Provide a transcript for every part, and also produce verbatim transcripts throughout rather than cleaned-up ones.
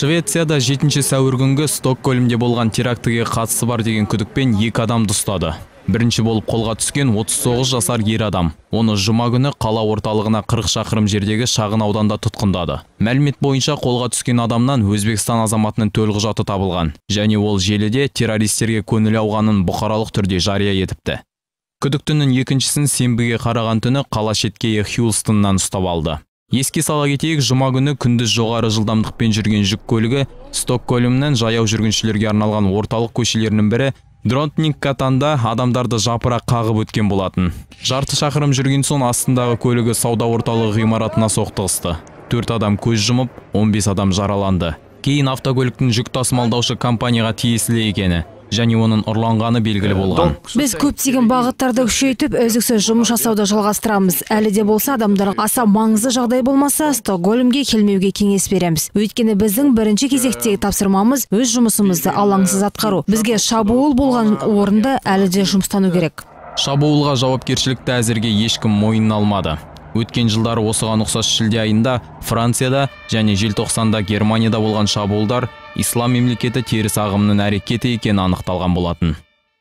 Швецияда жетінші сәуір күнгі Стокгольмде болған терактіге қатысы бар деген күдікпен екі адамды ұстады. Бірінші болып қолға түскен отыз тоғыз жасар ер адам. Оны жұма күні қала орталығына қырық шақырым жердегі шағын ауданда тұтқындады. Мәлімет бойынша қолға түскен адамнан Өзбекстан азаматының төлқұжаты табылған, және ол желіде террористерге көңіл ауғанын бұқаралық түрде жария етіпті. Күдіктінің екіншісін сенбіге қараған түні қала шеткейі Хьюстоннан ұстап алды. Еске сала кетейік, жұма күні күндіз жоғары жылдамдықпен жүрген жүк көлігі Стокгольмнан жаяу жүргіншілерге арналған орталық көшелерінің бірі Дронтнингкатанда адамдарды жапырақ қағып өткен болатын. Жарты шақырым жүрген соң астындағы көлігі сауда орталығы ғимаратына соқтығысты. төрт адам көз жұмып, он бес адам жараланды. Кейін автокөліктің жүк тасымалдаушы компанияға тиесілі екені және оның ұрланғаны белгілі болған. Біз көптеген бағыттарды күшейтіп, үздіксіз жұмыс жасауды жалғастырамыз. Әлі де болса, адамдар аса маңызды жағдай болмаса, Стокгольмге келмеуге кеңес береміз. Өйткені біздің бірінші кезектегі тапсырмамыз өз жұмысымызды алаңсыз атқару. Бізге шабуыл болған орында әлі де жұмыстану керек. Шабуылға жауапкершілікті әзірге ешкім мойнына алмады. Өткен жылдары осыған ұқсас шілде айында Францияда және желтоқсанда Германияда болған шабуылдар ислам мемлекеті теріс ағымының әрекеті екені анықталған болатын.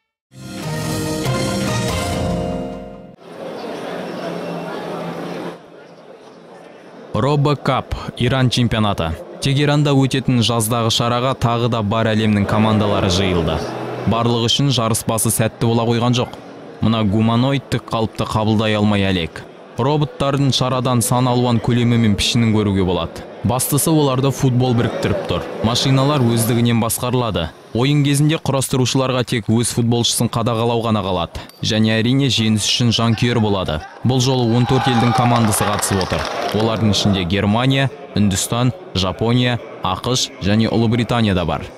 Робокап Иран чемпионаты. Тегеранда өтетін жаздағы шараға тағы да бар әлемнің командалары жиылды. Барлығы үшін жарыс басы сәтті бола қойған жоқ. Мұна гуманоидтік қалыпты қабылдай алмай әлек. Роботтардың шарадан сан алуан көлемі мен пішінін көруге болады. Бастысы оларды футбол біріктіріп тұр. Машиналар өздігінен басқарылады. Ойын кезінде құрастырушыларға тек өз футболшысын қадағалау ғана қалады. Және әрине жеңіс үшін жанкүйер болады. Бұл жолы он төрт елдің командасы қатысып отыр. Олардың ішінде Германия, Үндістан, Жапония, ақш және Ұлыбритания да бар.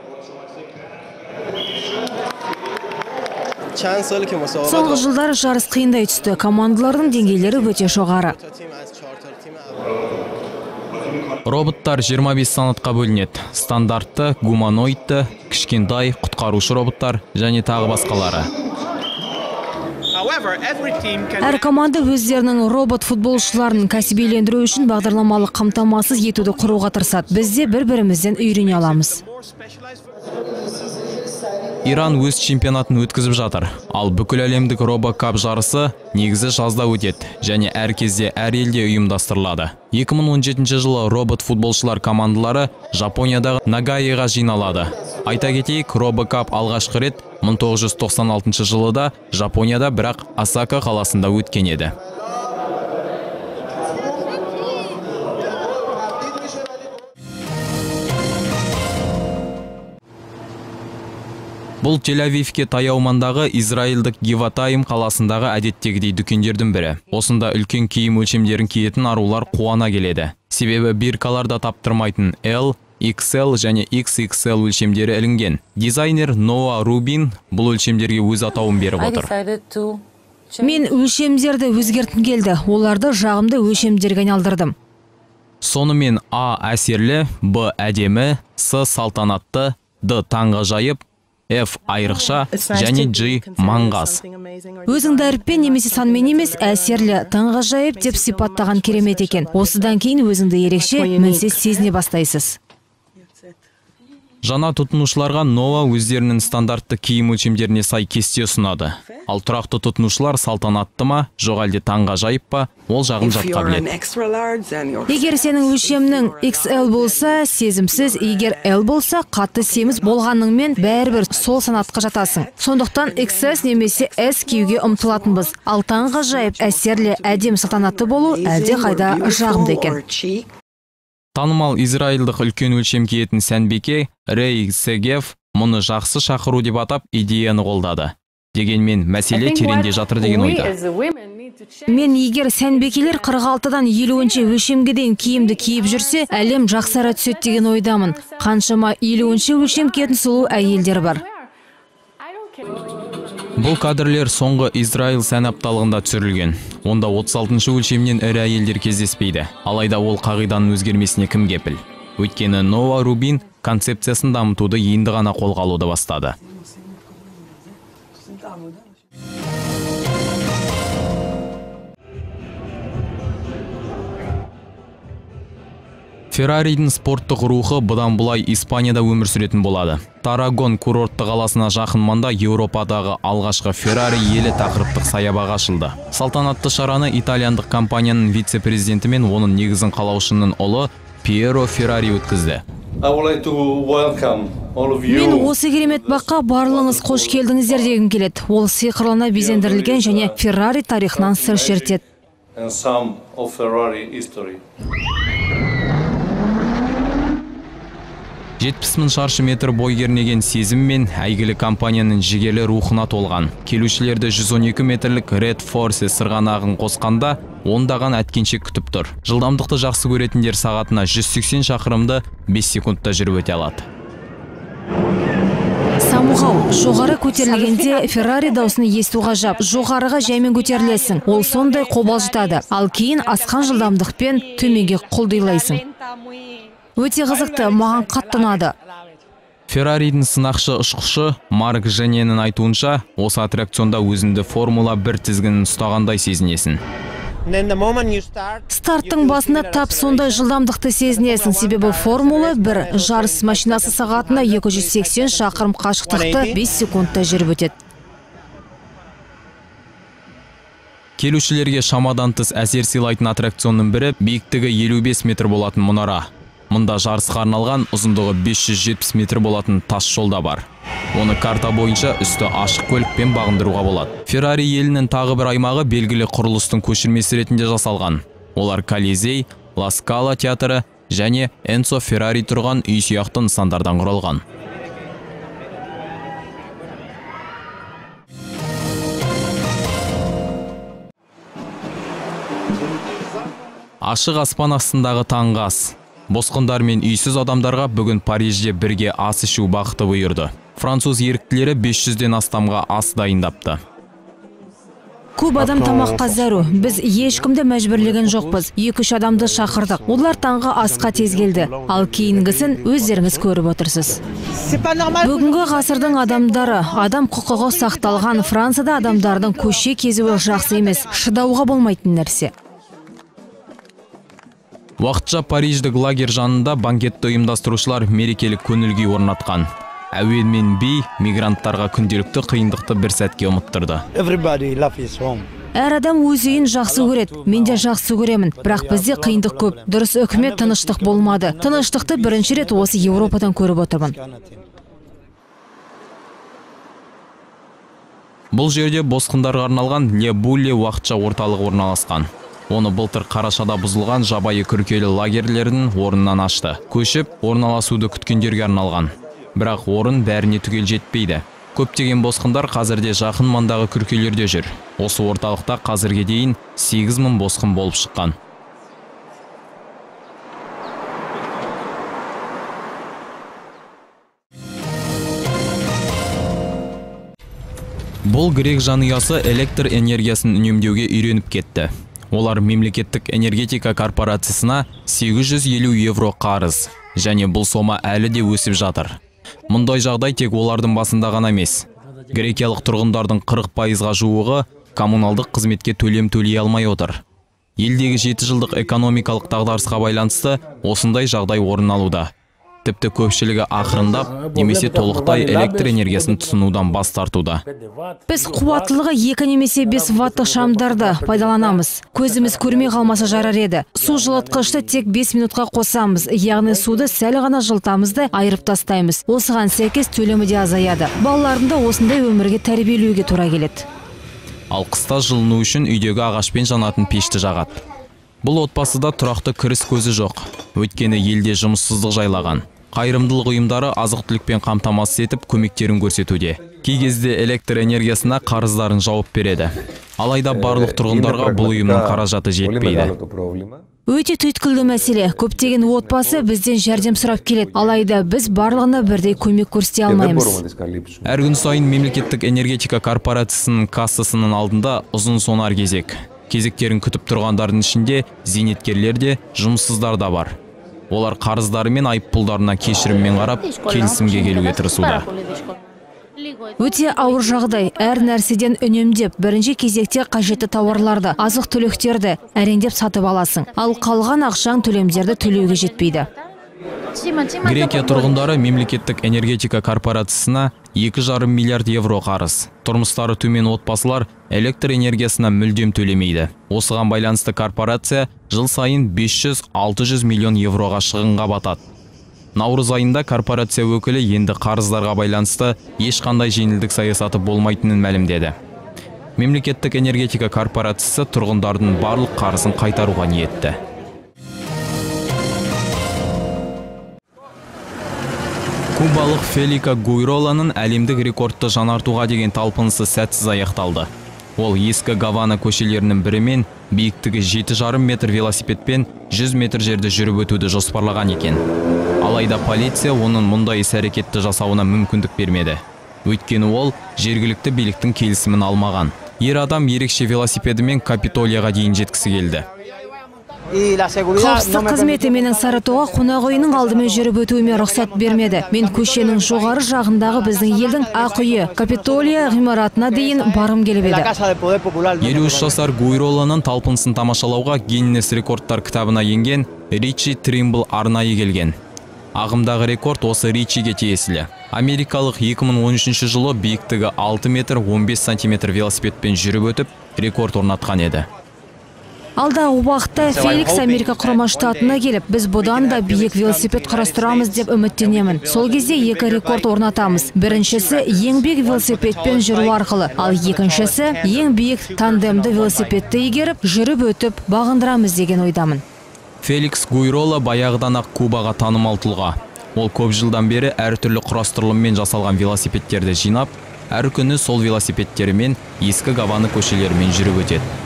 Соңғы жылдары жарыс қиындай түсті. Командалардың деңгейлері өте жоғары. Роботтар жиырма бес санатқа бөлінеді. Стандартты, гуманоидты, кішкентай, құтқарушы роботтар және тағы басқалары. Әр команда өздерінің робот футболшыларын кәсібилендіру үшін бағдарламалық қамтамасыз етуді құруға тырысады. Біз де бір-бірімізден үйрене аламыз. Иран өз чемпионатын өткізіп жатыр. Ал бүкіл әлемдік робокап жарысы негізі жазда өтеді және әр кезде әр елде ұйымдастырылады. екі мың он жетінші жылы робот футболшылар командалары Жапониядағы Нагаеға жиналады. Айта кетейік, робокап алғашқы рет мың тоғыз жүз тоқсан алтыншы жылыда Жапонияда, бірақ Осака қаласында өткен еді. Бұл Тель-Авивке таяу маңдағы Израильдік Гиватайым қаласындағы әдеттегідей дүкендердің бірі. Осында үлкен киім өлшемдерін киетін арулар қуана келеді. Себебі биркаларда таптырмайтын L, икс эл және икс икс эл өлшемдері ілінген. Дизайнер Ноа Рубин бұл өлшемдерге өз атауын беріп отыр. Мен өлшемдерді өзгертім келді. Оларды жағымды өлшемдерге айналдырдым. Сонымен А әсерлі, Б әдемі, С салтанатты, Д таңғажайып, F айрықша және G маңғаз. Өзіңді әріппен немесе санмен емес, әсерлі, таңғажайып деп сипаттаған керемет екен. Осыдан кейін өзіңді ерекше, мінсіз сезіне бастайсыз. Жаңа тұтынушыларға Ноа өздерінің стандартты киім өлшемдеріне сай кесте ұсынады. Ал тұрақты тұтынушылар салтанатты ма, жоқ әлде таңғажайып па, ол жағын жатқа біледі. Егер сенің өлшемнің икс эл болса, сезімсіз, егер L болса, қатты семіз болғаныңмен бәрібір сол санатқа жатасың. Сондықтан икс эс немесе S киюге ұмтылатынбыз. Ал таңғажайып, әсерлі, әдем, салтанатты болу әлде қайда жағымды екен. Танымал израильдық үлкен өлшем киетін сәнбеке Рей Сегев мұны жақсы шақыру деп атап идеяны қолдады. Дегенмен мәселе тереңде жатыр деген ойда. Мен егер сәнбекелер қырық алтыдан елуінші өлшемге дейін киімді киіп жүрсе, әлем жақсара түседі деген ойдамын. Қаншама елуінші өлшем киетін сұлу әйелдер бар. Бұл кадрлер соңғы Израиль сән апталығында түсірілген. Онда отыз алтыншы өлшемнен ірі әйелдер кездеспейді. Алайда ол қағиданың өзгермесіне кім кепіл? Өйткені Ноа Рубин концепциясын дамытуды енді ғана қолға алуды бастады. Ферраридің спорттық рухы бұдан бұлай Испанияда өмір сүретін болады. Тарагон курортты қаласына жақын маңда Еуропадағы алғашқы Феррари елі тақырыптық саябағы ашылды. Салтанатты шараны итальяндық компанияның вице-президенті мен оның негізін қалаушының ұлы Пьеро Феррари өткізді. Мен осы керемет баққа барлығыңыз қош келдіңіздер дегім келеді. Ол сиқырлана безендірілген және Феррари тарихынан сыр шертеді. жетпіс мың шаршы метр бой кернеген сезім мен әйгілі компанияның жігерлі рухына толған. Келушілерді жүз он екі метрлік Red Force сырғанағын қосқанда ондаған әткеншек күтіп тұр. Жылдамдықты жақсы көретіндер сағатына жүз сексен шақырымды бес секундта жүріп өте алады. Самғау жоғары көтерілгенде Феррари даусын есту ғажап. Жоғарыға жаймен көтерілесің. Ол сондай қобалжытады. Ал кейін асқан жылдамдықпен төменге құлдилайсың. Өте қызықты, маған қатты ұнады. Ферраридің сынақшы ұшқышы Марк Жененің айтуынша, осы аттракционда өзіңді Формула бір тізгінін ұстағандай сезінесің. Старттың басында тап сондай жылдамдықты сезінесің, себебі Формула бір жарыс машинасы сағатына екі жүз сексен шақырым қашықтықты бес секундта жүріп өтеді. Келушілерге шамадан тыс әсер сыйлайтын аттракционның бірі биіктігі елу бес метр болатын мұнара. Мұнда жарысқа арналған ұзындығы бес жүз жетпіс метр болатын тас жолда бар. Оны карта бойынша үсті ашық көлікпен бағындыруға болады. Феррари елінің тағы бір аймағы белгілі құрылыстың көшірмесі ретінде жасалған. Олар Колизей, Ла Скала театры және Энцо Феррари тұрған үй сияқты нысандардан құралған. Ашық аспан астындағы таңғы ас. Босқындар мен үйсіз адамдарға бүгін Парижде бірге ас ішу бақыты бұйырды. Француз еріктілері бес жүзден астамға ас дайындапты. Көп адам тамаққа зәру. Біз ешкімді мәжбүрлеген жоқпыз. Екі-үш адамды шақырдық. Олар таңғы асқа тез келді. Ал кейінгісін өздеріңіз көріп отырсыз. Бүгінгі ғасырдың адамдары, адам құқығы сақталған Францияда адамдардың көше кезуі жақсы емес, шыдауға болмайтын нәрсе. Уақытша Париждік лагер жанында банкетті ұйымдастырушылар мерекелік көңіл-күй орнатқан. Әуен мен би мигранттарға күнделікті қиындықты бір сәтке ұмыттырды. Әр адам өз үйін жақсы көреді. Мен де жақсы көремін. Бірақ бізде қиындық көп. Дұрыс үкімет тыныштық болмады. Тыныштықты бірінші рет осы Еуропадан көріп отырмын. Бұл жерде босқындарға арналған Le Boule уақытша орталығы орналасқан. Оны былтыр қарашада бұзылған жабайы күркелі лагерлердің орнынан ашты. Көшіп, орналасуды күткендерге арналған. Бірақ орын бәріне түгел жетпейді. Көптеген босқындар қазірде жақын маңдағы күркелерде жүр. Осы орталықта қазірге дейін сегіз мың босқын болып шыққан. Бұл грек жанұясы электр энергиясын үнемдеуге үйреніп кетті. Олар мемлекеттік энергетика корпорациясына сегіз жүз елу евро қарыз, және бұл сома әлі де өсіп жатыр. Мұндай жағдай тек олардың басында ғана емес. Грекиялық тұрғындардың қырық пайызға жуығы коммуналдық қызметке төлем төлей алмай отыр. Елдегі жеті жылдық экономикалық дағдарысқа байланысты осындай жағдай орын алуда. Тіпті көпшілігі ақырындап, немесе толықтай электр энергиясын тұтынудан бас тартуда. Біз қуаттылығы екі немесе бес ваттық шамдарды пайдаланамыз. Көзіміз көрмей қалмаса жарар еді. Су жылытқышты тек бес минутқа қосамыз, яғни суды сәл ғана жылытамызды айырып тастаймыз. Осыған сәйкес төлемі де азаяды. Балалардың да осындай өмірге тәрбиелеуге тура келеді. Ал қыста жылыну үшін үйдегі ағашпен жанатын пешті жағады. Бұл отбасыда тұрақты кіріс көзі жоқ. Өйткені елде жұмыссыздық жайлаған. Қайырымдылық ұйымдары азық-түлікпен қамтамасыз етіп көмектерін көрсетуде. Кей кезде электр энергиясына қарыздарын жауап береді. Алайда барлық тұрғындарға бұл ұйымның қаражаты жетпейді. Өте түйткілді мәселе. Көптеген отбасы бізден жәрдем сұрап келеді. Алайда біз барлығына бірдей көмек көрсете алмаймыз. Әр күн сайын мемлекеттік энергетика корпорациясының кассасының алдында ұзын сонар кезек. Кезектерін күтіп тұрғандардың ішінде зейнеткерлер де, жұмыссыздар да бар. Олар қарыздары мен айыппұлдарына кешіріммен қарап, келісімге келуге тырысуда. Өте ауыр жағдай, әр нәрседен үнемдеп, бірінші кезекте қажетті тауарларды, азық-түліктерді әрендеп сатып аласың. Ал қалған ақшаң төлемдерді төлеуге жетпейді. Грекия тұрғындары мемлекеттік энергетика корпорациясына екі жарым миллиард евро қарыз. Тұрмыстары төмен отбасылар электр энергиясына мүлдем төлемейді. Осыған байланысты корпорация жыл сайын бес жүз алты жүз миллион евроға шығынға батады. Наурыз айында корпорация өкілі енді қарыздарға байланысты ешқандай жеңілдік саясаты болмайтынын мәлімдеді. Мемлекеттік энергетика корпорациясы тұрғындардың барлық қарызын қайтаруға ниетті. Кубалық Фелика Гуйроланың әлемдік рекордты жаңартуға деген талпынысы сәтсіз аяқталды. Ол ескі Гавана көшелерінің бірімен биіктігі жеті жарым метр велосипедпен жүз метр жерді жүріп өтуді жоспарлаған екен. Алайда полиция оның мұндай іс-әрекетті жасауына мүмкіндік бермеді. Өйткені ол жергілікті биліктің келісімін алмаған. Ер адам ерекше велосипедімен Капитолияға дейін жеткісі келді. Қауіпсіздік қызметі менің Саратоға қонақ үйінің алдымен жүріп өтуіме рұқсат бермеді. Мен көшенің жоғары жағындағы біздің елдің ақ үйі Капитолия ғимаратына дейін барым келіп еді. елу үш жасар Гуйроланың талпынысын тамашалауға Гиннес рекордтар кітабына енген Ричи Тримбл арнайы келген. Ағымдағы рекорд осы Ричиге тиесілі. Америкалық екі мың он үшінші жылы биіктігі алты метр он бес сантиметр велосипедпен жүріп өтіп, рекорд орнатқан еді. Алдағы уақытта Феликс Америка құрама штатына келіп, біз бұдан да биік велосипед қарастырамыз деп үміттенемін. Сол кезде екі рекорд орнатамыз. Біріншісі ең биік велосипедпен жүру арқылы, ал екіншісі ең биік тандемді велосипедті игеріп, жүріп өтіп, бағындырамыз деген ойдамын. Феликс Гуйрола баяғыдан ақ Кубаға танымал тұлға. Ол көп жылдан бері әртүрлі құрастырылыммен жасалған велосипедтерді жинап, әр күні сол велосипедтерімен ескі Гавана көшелерімен жүріп өтеді.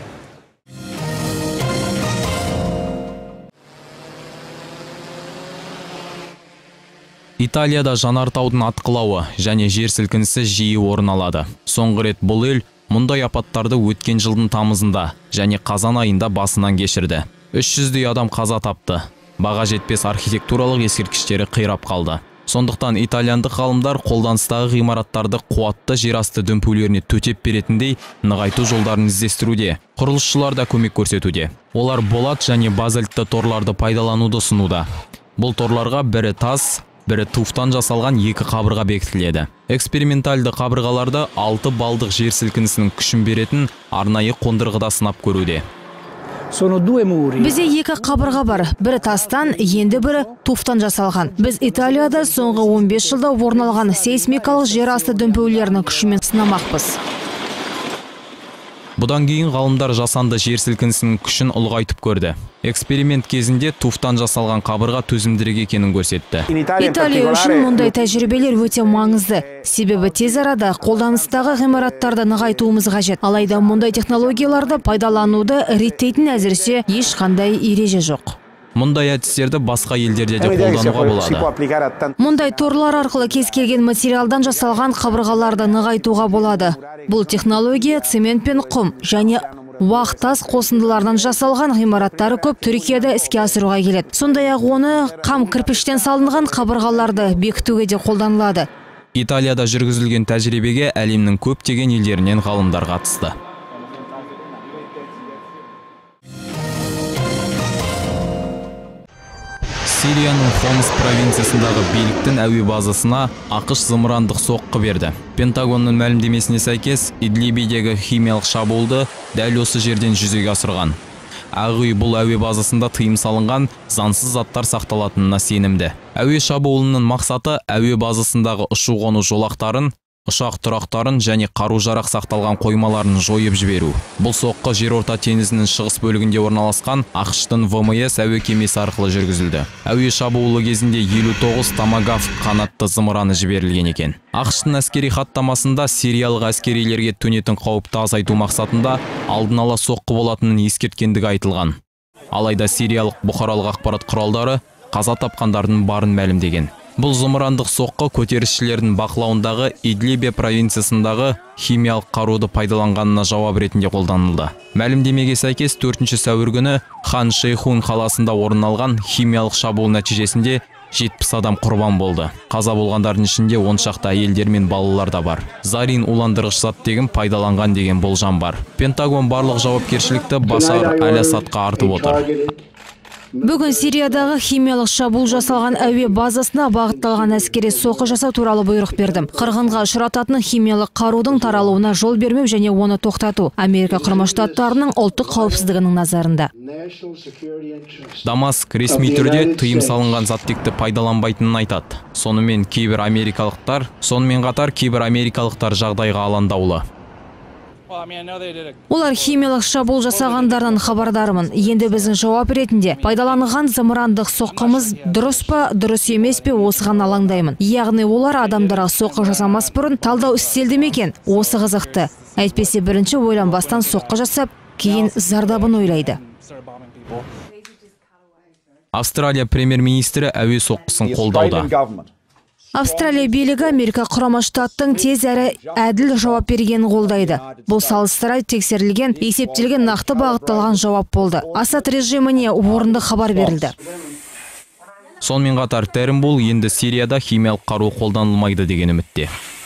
Италияда жанартаудың атқылауы және жер сілкінісі жиі орын алады. Соңғы рет бұл ел мұндай апаттарды өткен жылдың тамызында және қазан айында басынан кешірді. үш жүздей адам қаза тапты. Баға жетпес архитектуралық ескерткіштері қирап қалды. Сондықтан итальяндық ғалымдар қолданыстағы ғимараттарды қуатты жерасты дүмпулеріне төтеп беретіндей нығайту жолдарын іздестіруде. Құрылысшылар да көмек көрсетуде. Олар болат және базальтті торларды пайдалануды ұсынуда. Бұл торларға бірі тас, бірі туфтан жасалған екі қабырға бекітіледі. Экспериментальды қабырғаларды алты балдық жер сілкінісінің күшін беретін арнайы қондырғыда сынап көруде. Бізде екі қабырға бар. Бірі тастан, енді бірі туфтан жасалған. Біз Италияда соңғы он бес жылда орын алған сейсмикалық жер асты дүмпулерінің күшімен сынамақпыз. Бұдан кейін ғалымдар жасанды жер сілкінісінің күшін ұлғайтып көрді. Эксперимент кезінде туфтан жасалған қабырға төзімдірек екенін көрсетті. Италия үшін мұндай тәжірибелер өте маңызды. Себебі тез арада қолданыстағы ғимараттарды нығайтуымыз қажет. Алайда мұндай технологияларды пайдалануды реттейтін әзірше ешқандай ереже жоқ. Мұндай әдістерді басқа елдерде де қолдануға болады. Мұндай торлар арқылы кез келген материалдан жасалған қабырғаларды нығайтуға болады. Бұл технология цемент пен құм және уақтас қосындылардан жасалған ғимараттары көп Түркияда іске асыруға келеді. Сондай-ақ оны қам кірпіштен салынған қабырғаларды бекітуге де қолданылады. Италияда жүргізілген тәжірибеге әлемнің көптеген елдерінен ғалымдар қатысты. Сирияның Хомс провинциясындағы биліктің әуе базасына ақш зымырандық соққы берді. Пентагонның мәлімдемесіне сәйкес, Идлибидегі химиялық шабуылды дәл осы жерден жүзеге асырған. Ақ үй бұл әуе базасында тыйым салынған заңсыз заттар сақталатынына сенімді. Әуе шабуылының мақсаты әуе базасындағы ұшу-қону жолақтарын, ұшақ тұрақтарын және қару-жарақ сақталған қоймаларын жойып жіберу. Бұл соққы жерорта теңізінің шығыс бөлігінде орналасқан ақштың вэ эм эс әуе кемесі арқылы жүргізілді. Әуе шабуылы кезінде елу тоғыз томагавк қанатты зымыраны жіберілген екен. ақштың әскери хаттамасында сириялық әскерилерге төнетін қауіпті азайту мақсатында алдын ала соққы болатынын ескерткендігі айтылған. Алайда сириялық бұқаралық ақпарат құралдары қаза тапқандардың барын мәлімдеген. Бұл зымырандық соққы көтерілісшілердің бақылауындағы Идлибе провинциясындағы химиялық қаруды пайдаланғанына жауап ретінде қолданылды. Мәлімдемеге сәйкес төртінші сәуір күні Хан Шейхун қаласында орын алған химиялық шабуыл нәтижесінде жетпіс адам құрбан болды. Қаза болғандардың ішінде он шақты әйелдер мен балалар да бар. Зарин уландырғыш зат деген пайдаланған деген болжам бар. Пентагон барлық жауапкершілікті Башар аль-Асадқа артып отыр. Бүгін Сириядағы химиялық шабуыл жасалған әуе базасына бағытталған әскери соққы жасау туралы бұйрық бердім. Қырғынға ұшырататын химиялық қарудың таралуына жол бермеу және оны тоқтату Америка Құрама Штаттарының ұлттық қауіпсіздігінің назарында. Дамаск ресми түрде тыйым салынған заттекті пайдаланбайтынын айтады. Сонымен кейбір америкалықтар, сонымен қатар кейбір америкалықтар жағдайға алаңдаулы. Олар химиялық шабуыл жасағандарынан хабардармын. Енді біздің жауап ретінде пайдаланылған зымырандық соққымыз дұрыс па, дұрыс емес пе, осыған алаңдаймын. Яғни олар адамдарға соққы жасамас бұрын талдау істелді ме екен? Осы қызықты. Әйтпесе бірінші ойланбастан соққы жасап, кейін зардабын ойлайды. Австралия премьер-министрі әуе соққысын қолдауда. Австралия билігі Америка Құрама Штаттың тез әрі әділ жауап бергенін қолдайды. Бұл салыстыра тексерілген, есептелген нақты бағытталған жауап болды. Асад режиміне орынды хабар берілді. Сонымен қатар Тәрімбул енді Сирияда химиялық қару қолданылмайды деген үмітте.